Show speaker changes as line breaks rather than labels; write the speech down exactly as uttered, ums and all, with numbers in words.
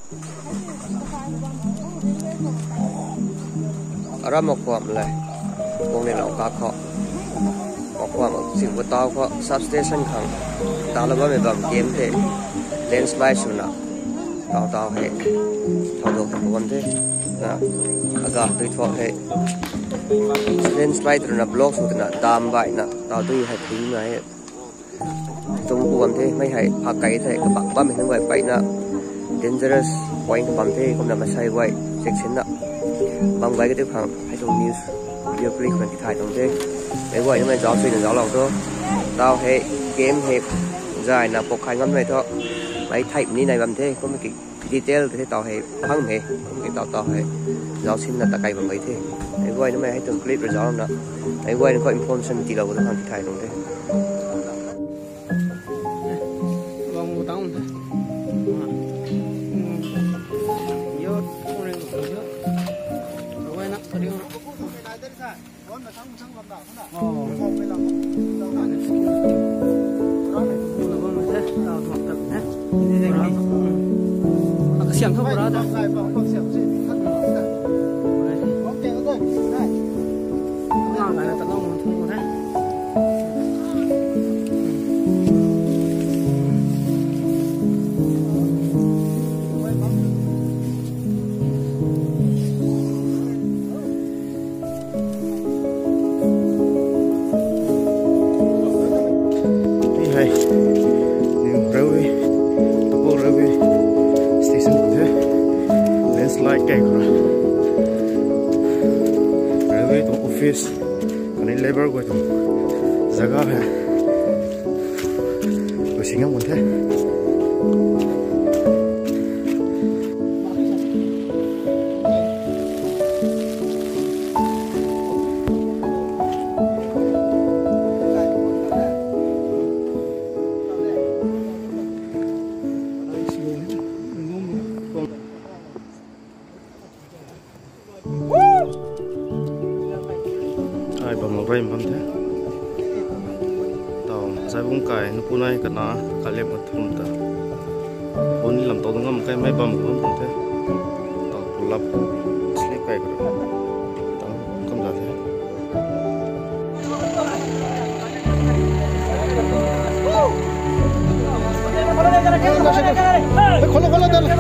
ra makhuam lại pongringlong cá kho makhuam xin vượt tàu kho substation khang tàu là bao nhiêu vòng kiếm thế landslide xuống nào tàu tàu hệ tàu đồ không còn thế nè aga tụi thọ hệ landslide rồi nè block xuống nè đam vậy nè tàu tụi hay thím này tung buồn thế mấy hay phá cái thế các bạn ba mình không phải vậy nè dangerous point bấm thế không nằm sai vậy section nè bấm vậy cái tiếp hàng hay trong news video clip mìnhถ่ายtrong thế để vậy nó mới rõ suy được rõ lòng thôi tao hệ game hệ dài là một hai ngón này thôi mấy thầy như này bấm thế có mấy cái detail cái tao hệ thắng hệ cái tao tao hệ rõ xin là ta cày bằng mấy thế để vậy nó mới hay từng clip rồi rõ lòng nè để vậy nó có information chỉ đầu của thằngถ่ายtrong thế
xiềng không có đó thôi. Nào lại là tận lòng không có thế.
Đi hay, đường railway, tàu railway station của thế, landslide cây của nó, railway tàu office, còn đây labor của tàu, zaga hay, của sinh hoạt của thế. Ai bấm vào bấm thế, tàu sai bung cài nó cua này cái nó cái lẹp một thùng ta, bốn làm tàu ngâm cái máy bấm cũng thùng thế, tàu cua lấp slip cái cái tàu không ra thế. खोलो खोलो